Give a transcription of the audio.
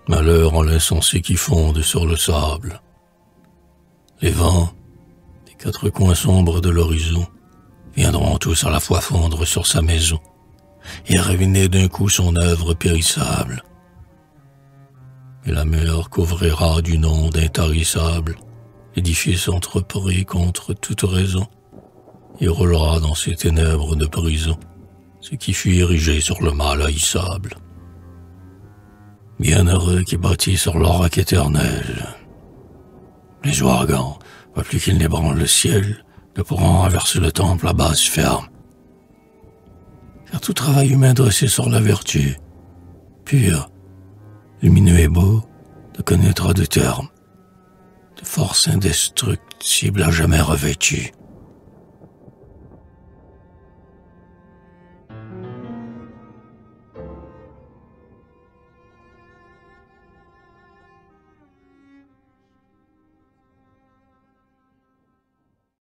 Malheur en l'insensé qui fonde sur le sable. Les vents, des quatre coins sombres de l'horizon, viendront tous à la fois fondre sur sa maison et ruiner d'un coup son œuvre périssable. Et la mer couvrira du nom d'intarissable l'édifice entrepris contre toute raison et roulera dans ses ténèbres de prison ce qui fut érigé sur le mal haïssable. Bienheureux qui bâtit sur l'oracle éternel. Les ouragans, pas plus qu'ils n'ébranlent le ciel, ne pourront renverser le temple à base ferme. Car tout travail humain dressé sur la vertu, pur, lumineux et beau, ne connaîtra de terme, de force indestructible à jamais revêtue.